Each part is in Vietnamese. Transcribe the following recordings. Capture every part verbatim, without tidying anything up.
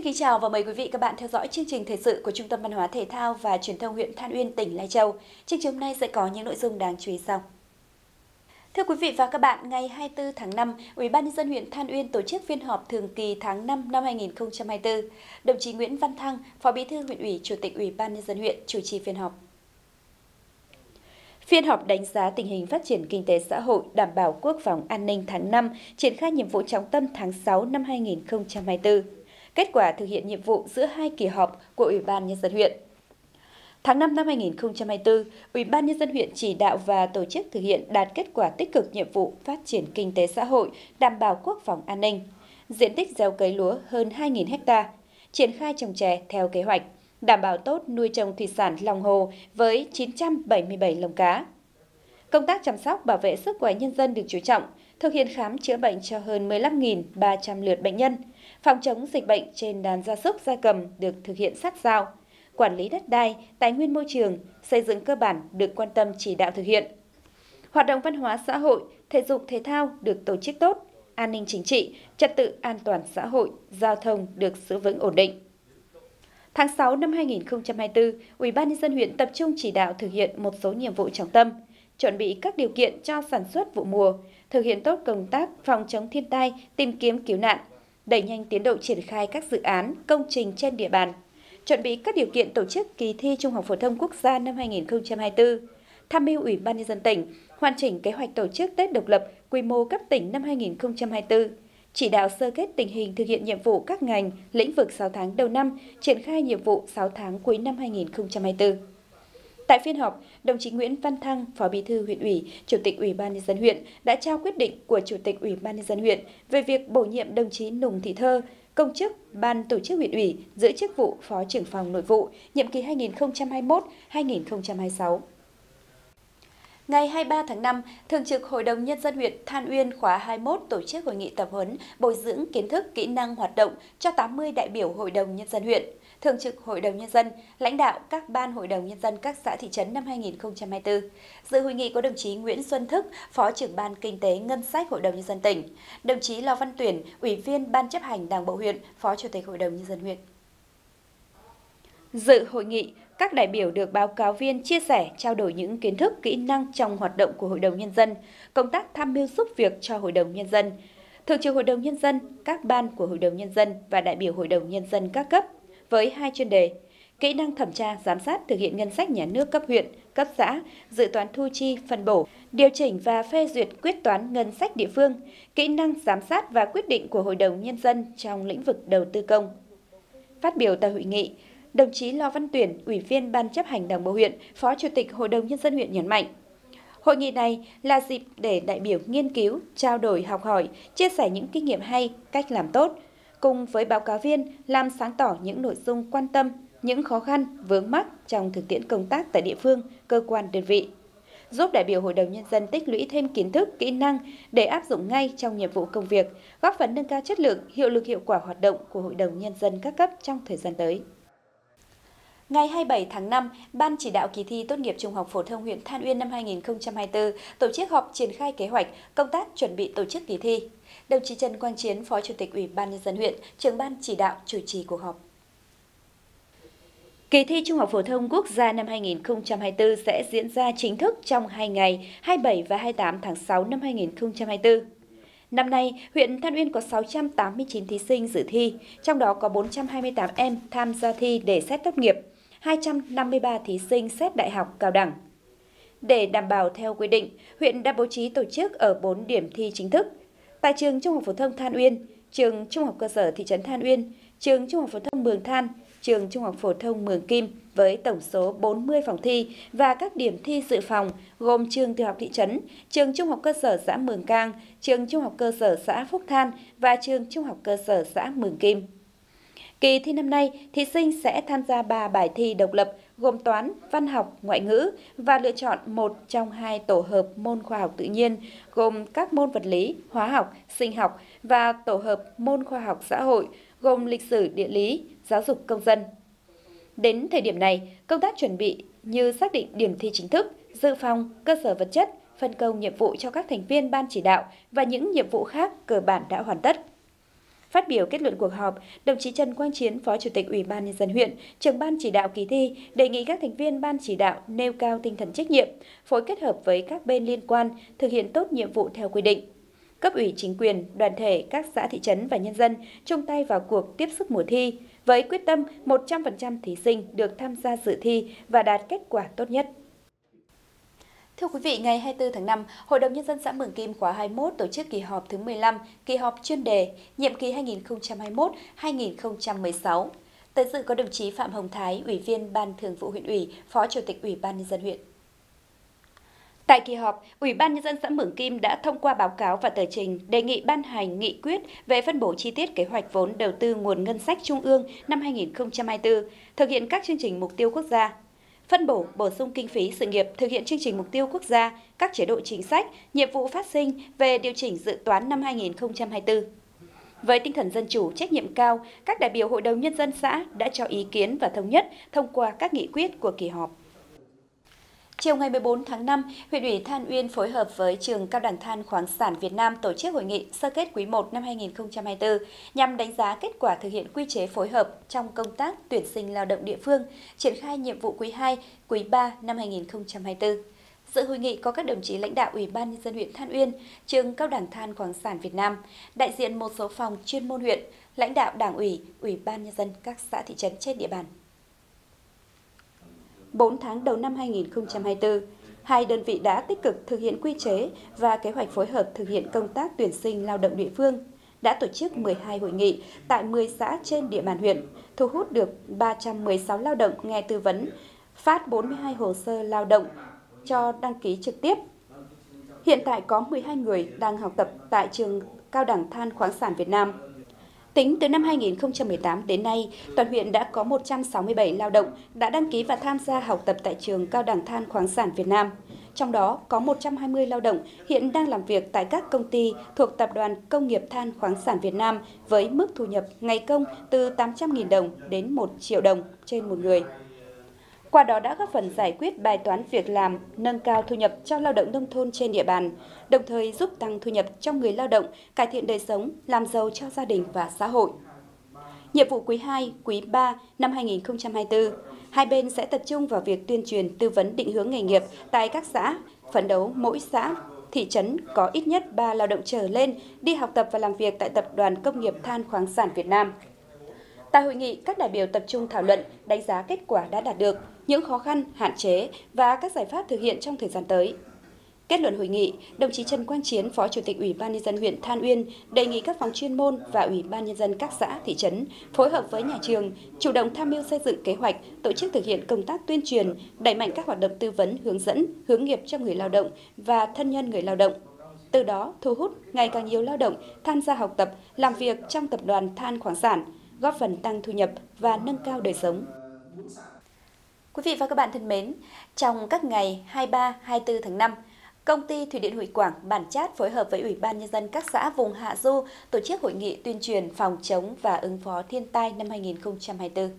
Xin kính chào và mời quý vị các bạn theo dõi chương trình thời sự của Trung tâm Văn hóa Thể thao và Truyền thông huyện Than Uyên, tỉnh Lai Châu. Chương trình hôm nay sẽ có những nội dung đáng chú ý sau. Thưa quý vị và các bạn, ngày hai mươi tư tháng năm, Ủy ban nhân dân huyện Than Uyên tổ chức phiên họp thường kỳ tháng năm năm hai nghìn không trăm hai mươi tư. Đồng chí Nguyễn Văn Thăng, Phó Bí thư huyện ủy, Chủ tịch Ủy ban nhân dân huyện chủ trì phiên họp. Phiên họp đánh giá tình hình phát triển kinh tế xã hội, đảm bảo quốc phòng an ninh tháng năm, triển khai nhiệm vụ trọng tâm tháng sáu năm hai nghìn không trăm hai mươi tư. Kết quả thực hiện nhiệm vụ giữa hai kỳ họp của Ủy ban nhân dân huyện. Tháng năm năm hai nghìn không trăm hai mươi tư, Ủy ban nhân dân huyện chỉ đạo và tổ chức thực hiện đạt kết quả tích cực nhiệm vụ phát triển kinh tế xã hội, đảm bảo quốc phòng an ninh. Diện tích gieo cấy lúa hơn hai nghìn ha, triển khai trồng chè theo kế hoạch, đảm bảo tốt nuôi trồng thủy sản lòng hồ với chín trăm bảy mươi bảy lồng cá. Công tác chăm sóc bảo vệ sức khỏe nhân dân được chú trọng, thực hiện khám chữa bệnh cho hơn mười lăm nghìn ba trăm lượt bệnh nhân. Phòng chống dịch bệnh trên đàn gia súc gia cầm được thực hiện sát sao. Quản lý đất đai, tài nguyên môi trường, xây dựng cơ bản được quan tâm chỉ đạo thực hiện. Hoạt động văn hóa xã hội, thể dục thể thao được tổ chức tốt, an ninh chính trị, trật tự an toàn xã hội, giao thông được giữ vững ổn định. Tháng sáu năm hai nghìn không trăm hai mươi tư, Ủy ban nhân dân huyện tập trung chỉ đạo thực hiện một số nhiệm vụ trọng tâm, chuẩn bị các điều kiện cho sản xuất vụ mùa, thực hiện tốt công tác phòng chống thiên tai, tìm kiếm cứu nạn, đẩy nhanh tiến độ triển khai các dự án, công trình trên địa bàn, chuẩn bị các điều kiện tổ chức kỳ thi Trung học phổ thông quốc gia năm hai nghìn không trăm hai mươi tư, tham mưu Ủy ban nhân dân tỉnh hoàn chỉnh kế hoạch tổ chức Tết độc lập quy mô cấp tỉnh năm hai nghìn không trăm hai mươi tư, chỉ đạo sơ kết tình hình thực hiện nhiệm vụ các ngành, lĩnh vực sáu tháng đầu năm, triển khai nhiệm vụ sáu tháng cuối năm hai nghìn không trăm hai mươi tư. Tại phiên họp, đồng chí Nguyễn Văn Thăng, Phó Bí thư huyện ủy, Chủ tịch Ủy ban nhân dân huyện đã trao quyết định của Chủ tịch Ủy ban nhân dân huyện về việc bổ nhiệm đồng chí Nùng Thị Thơ, công chức Ban tổ chức huyện ủy, giữ chức vụ Phó trưởng phòng Nội vụ, nhiệm kỳ hai nghìn không trăm hai mươi mốt đến hai nghìn không trăm hai mươi sáu. Ngày hai mươi ba tháng năm, Thường trực Hội đồng Nhân dân huyện Than Uyên khóa hai mươi mốt tổ chức hội nghị tập huấn bồi dưỡng kiến thức, kỹ năng hoạt động cho tám mươi đại biểu Hội đồng Nhân dân huyện, Thường trực Hội đồng Nhân dân, lãnh đạo các ban Hội đồng Nhân dân các xã thị trấn năm hai nghìn không trăm hai mươi tư. Dự hội nghị có đồng chí Nguyễn Xuân Thức, Phó trưởng Ban Kinh tế Ngân sách Hội đồng Nhân dân tỉnh, đồng chí Lò Văn Tuyển, Ủy viên Ban chấp hành Đảng bộ huyện, Phó Chủ tịch Hội đồng Nhân dân huyện. Dự hội nghị, các đại biểu được báo cáo viên chia sẻ, trao đổi những kiến thức, kỹ năng trong hoạt động của Hội đồng Nhân dân, công tác tham mưu giúp việc cho Hội đồng Nhân dân, Thường trực Hội đồng Nhân dân, các ban của Hội đồng Nhân dân và đại biểu Hội đồng Nhân dân các cấp, với hai chuyên đề: kỹ năng thẩm tra, giám sát thực hiện ngân sách nhà nước cấp huyện, cấp xã, dự toán thu chi, phân bổ, điều chỉnh và phê duyệt quyết toán ngân sách địa phương, kỹ năng giám sát và quyết định của Hội đồng Nhân dân trong lĩnh vực đầu tư công. Phát biểu tại hội nghị, đồng chí Lò Văn Tuyển, Ủy viên Ban chấp hành Đảng bộ huyện, Phó Chủ tịch Hội đồng Nhân dân huyện nhấn mạnh, hội nghị này là dịp để đại biểu nghiên cứu, trao đổi, học hỏi, chia sẻ những kinh nghiệm hay, cách làm tốt, cùng với báo cáo viên làm sáng tỏ những nội dung quan tâm, những khó khăn, vướng mắc trong thực tiễn công tác tại địa phương, cơ quan, đơn vị, giúp đại biểu Hội đồng Nhân dân tích lũy thêm kiến thức, kỹ năng để áp dụng ngay trong nhiệm vụ công việc, góp phần nâng cao chất lượng, hiệu lực hiệu quả hoạt động của Hội đồng Nhân dân các cấp trong thời gian tới. Ngày hai mươi bảy tháng năm, Ban chỉ đạo kỳ thi tốt nghiệp trung học phổ thông huyện Than Uyên năm hai nghìn không trăm hai mươi tư tổ chức họp triển khai kế hoạch, công tác chuẩn bị tổ chức kỳ thi. Đồng chí Trần Quang Chiến, Phó Chủ tịch Ủy ban Nhân dân huyện, trưởng ban chỉ đạo chủ trì cuộc họp. Kỳ thi Trung học phổ thông quốc gia năm hai nghìn không trăm hai mươi tư sẽ diễn ra chính thức trong hai ngày hai mươi bảy và hai mươi tám tháng sáu năm hai nghìn không trăm hai mươi tư. Năm nay, huyện Than Uyên có sáu trăm tám mươi chín thí sinh dự thi, trong đó có bốn trăm hai mươi tám em tham gia thi để xét tốt nghiệp, hai trăm năm mươi ba thí sinh xét đại học cao đẳng. Để đảm bảo theo quy định, huyện đã bố trí tổ chức ở bốn điểm thi chính thức. Tại trường Trung học phổ thông Than Uyên, trường Trung học cơ sở thị trấn Than Uyên, trường Trung học phổ thông Mường Than, trường Trung học phổ thông Mường Kim với tổng số bốn mươi phòng thi và các điểm thi dự phòng gồm trường tiểu học thị trấn, trường Trung học cơ sở xã Mường Cang, trường Trung học cơ sở xã Phúc Than và trường Trung học cơ sở xã Mường Kim. Kỳ thi năm nay, thí sinh sẽ tham gia ba bài thi độc lập gồm toán, văn học, ngoại ngữ và lựa chọn một trong hai tổ hợp môn khoa học tự nhiên gồm các môn vật lý, hóa học, sinh học và tổ hợp môn khoa học xã hội gồm lịch sử, địa lý, giáo dục công dân. Đến thời điểm này, công tác chuẩn bị như xác định điểm thi chính thức, dự phòng, cơ sở vật chất, phân công nhiệm vụ cho các thành viên ban chỉ đạo và những nhiệm vụ khác cơ bản đã hoàn tất. Phát biểu kết luận cuộc họp, đồng chí Trần Quang Chiến, Phó Chủ tịch Ủy ban Nhân dân huyện, trưởng ban chỉ đạo kỳ thi, đề nghị các thành viên ban chỉ đạo nêu cao tinh thần trách nhiệm, phối kết hợp với các bên liên quan, thực hiện tốt nhiệm vụ theo quy định. Cấp ủy chính quyền, đoàn thể, các xã thị trấn và nhân dân chung tay vào cuộc tiếp sức mùa thi, với quyết tâm một trăm phần trăm thí sinh được tham gia dự thi và đạt kết quả tốt nhất. Thưa quý vị, ngày hai mươi tư tháng năm, Hội đồng Nhân dân xã Mường Kim khóa hai mươi mốt tổ chức kỳ họp thứ mười lăm, kỳ họp chuyên đề, nhiệm kỳ hai nghìn không trăm hai mươi mốt đến hai nghìn không trăm mười sáu. Tới dự có đồng chí Phạm Hồng Thái, Ủy viên Ban Thường vụ huyện ủy, Phó Chủ tịch Ủy ban Nhân dân huyện. Tại kỳ họp, Ủy ban Nhân dân xã Mường Kim đã thông qua báo cáo và tờ trình đề nghị ban hành nghị quyết về phân bổ chi tiết kế hoạch vốn đầu tư nguồn ngân sách trung ương năm hai nghìn không trăm hai mươi tư, thực hiện các chương trình mục tiêu quốc gia. Phân bổ, bổ sung kinh phí sự nghiệp thực hiện chương trình mục tiêu quốc gia, các chế độ chính sách, nhiệm vụ phát sinh về điều chỉnh dự toán năm hai nghìn không trăm hai mươi tư. Với tinh thần dân chủ, trách nhiệm cao, các đại biểu Hội đồng Nhân dân xã đã cho ý kiến và thống nhất thông qua các nghị quyết của kỳ họp. Chiều ngày mười bốn tháng năm, huyện ủy Than Uyên phối hợp với Trường Cao đẳng Than khoáng sản Việt Nam tổ chức hội nghị sơ kết quý một năm hai nghìn không trăm hai mươi tư nhằm đánh giá kết quả thực hiện quy chế phối hợp trong công tác tuyển sinh lao động địa phương, triển khai nhiệm vụ quý hai, quý ba năm hai nghìn không trăm hai mươi tư. Dự hội nghị có các đồng chí lãnh đạo Ủy ban Nhân dân huyện Than Uyên, Trường Cao đẳng Than khoáng sản Việt Nam, đại diện một số phòng chuyên môn huyện, lãnh đạo Đảng ủy, Ủy ban Nhân dân các xã thị trấn trên địa bàn. bốn tháng đầu năm hai nghìn không trăm hai mươi tư, hai đơn vị đã tích cực thực hiện quy chế và kế hoạch phối hợp thực hiện công tác tuyển sinh lao động địa phương, đã tổ chức mười hai hội nghị tại mười xã trên địa bàn huyện, thu hút được ba trăm mười sáu lao động nghe tư vấn, phát bốn mươi hai hồ sơ lao động cho đăng ký trực tiếp. Hiện tại có mười hai người đang học tập tại Trường Cao đẳng Than khoáng sản Việt Nam. Tính từ năm hai nghìn không trăm mười tám đến nay, toàn huyện đã có một trăm sáu mươi bảy lao động đã đăng ký và tham gia học tập tại Trường Cao đẳng Than khoáng sản Việt Nam. Trong đó có một trăm hai mươi lao động hiện đang làm việc tại các công ty thuộc Tập đoàn Công nghiệp Than khoáng sản Việt Nam với mức thu nhập ngày công từ tám trăm nghìn đồng đến một triệu đồng trên một người. Qua đó đã góp phần giải quyết bài toán việc làm, nâng cao thu nhập cho lao động nông thôn trên địa bàn, đồng thời giúp tăng thu nhập cho người lao động, cải thiện đời sống, làm giàu cho gia đình và xã hội. Nhiệm vụ quý hai, quý ba năm hai nghìn không trăm hai mươi tư, hai bên sẽ tập trung vào việc tuyên truyền tư vấn định hướng nghề nghiệp tại các xã, phấn đấu mỗi xã, thị trấn có ít nhất ba lao động trở lên đi học tập và làm việc tại Tập đoàn Công nghiệp Than khoáng sản Việt Nam. Tại hội nghị, các đại biểu tập trung thảo luận, đánh giá kết quả đã đạt được, những khó khăn, hạn chế và các giải pháp thực hiện trong thời gian tới. Kết luận hội nghị, đồng chí Trần Quang Chiến, Phó Chủ tịch Ủy ban Nhân dân huyện Than Uyên đề nghị các phòng chuyên môn và Ủy ban Nhân dân các xã, thị trấn phối hợp với nhà trường, chủ động tham mưu xây dựng kế hoạch, tổ chức thực hiện công tác tuyên truyền, đẩy mạnh các hoạt động tư vấn, hướng dẫn, hướng nghiệp cho người lao động và thân nhân người lao động. Từ đó, thu hút ngày càng nhiều lao động tham gia học tập, làm việc trong Tập đoàn Than khoáng sản, góp phần tăng thu nhập và nâng cao đời sống. Quý vị và các bạn thân mến, trong các ngày hai mươi ba, hai mươi tư tháng năm, Công ty Thủy điện Hội Quảng Bản Chát phối hợp với Ủy ban Nhân dân các xã vùng Hạ Du tổ chức hội nghị tuyên truyền phòng chống và ứng phó thiên tai năm hai nghìn không trăm hai mươi tư.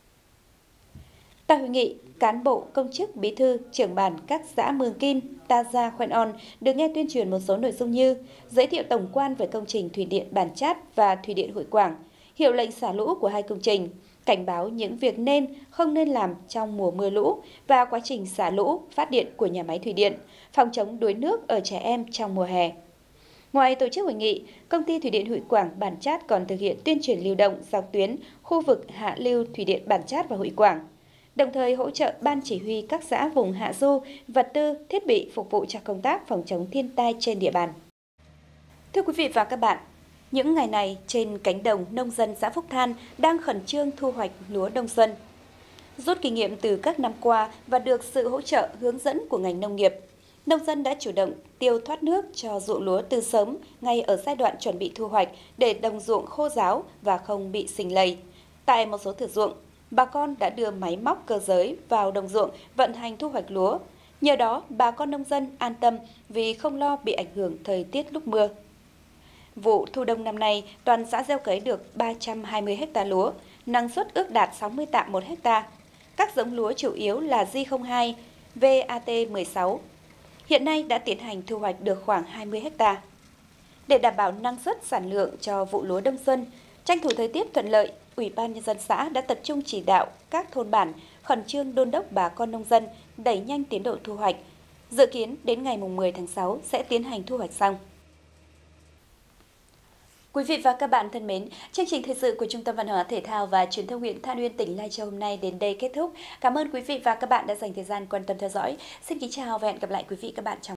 Tại hội nghị, cán bộ, công chức, bí thư, trưởng bản các xã Mường Kim, Ta Gia, Khoen On được nghe tuyên truyền một số nội dung như giới thiệu tổng quan về công trình Thủy điện Bản Chát và Thủy điện Hội Quảng, hiệu lệnh xả lũ của hai công trình, cảnh báo những việc nên, không nên làm trong mùa mưa lũ và quá trình xả lũ, phát điện của nhà máy thủy điện, phòng chống đuối nước ở trẻ em trong mùa hè. Ngoài tổ chức hội nghị, Công ty Thủy điện Hội Quảng Bản Chát còn thực hiện tuyên truyền lưu động dọc tuyến khu vực hạ lưu Thủy điện Bản Chát và Hội Quảng, đồng thời hỗ trợ Ban Chỉ huy các xã vùng Hạ Du vật tư, thiết bị phục vụ cho công tác phòng chống thiên tai trên địa bàn. Thưa quý vị và các bạn, những ngày này trên cánh đồng nông dân xã Phúc Than đang khẩn trương thu hoạch lúa đông xuân. Rút kinh nghiệm từ các năm qua và được sự hỗ trợ hướng dẫn của ngành nông nghiệp, nông dân đã chủ động tiêu thoát nước cho ruộng lúa từ sớm ngay ở giai đoạn chuẩn bị thu hoạch để đồng ruộng khô ráo và không bị sình lầy. Tại một số thửa ruộng, bà con đã đưa máy móc cơ giới vào đồng ruộng vận hành thu hoạch lúa. Nhờ đó, bà con nông dân an tâm vì không lo bị ảnh hưởng thời tiết lúc mưa. Vụ thu đông năm nay, toàn xã gieo cấy được ba trăm hai mươi ha lúa, năng suất ước đạt sáu mươi tạ một ha. Các giống lúa chủ yếu là J không hai, V A T mười sáu. Hiện nay đã tiến hành thu hoạch được khoảng hai mươi ha. Để đảm bảo năng suất sản lượng cho vụ lúa đông xuân, Tranh thủ thời tiết thuận lợi, Ủy ban Nhân dân xã đã tập trung chỉ đạo các thôn bản khẩn trương đôn đốc bà con nông dân đẩy nhanh tiến độ thu hoạch. Dự kiến đến ngày mười tháng sáu sẽ tiến hành thu hoạch xong. Quý vị và các bạn thân mến, chương trình thời sự của Trung tâm Văn hóa Thể thao và Truyền thông huyện Than Uyên, tỉnh Lai Châu hôm nay đến đây kết thúc. Cảm ơn quý vị và các bạn đã dành thời gian quan tâm theo dõi. Xin kính chào và hẹn gặp lại quý vị các bạn trong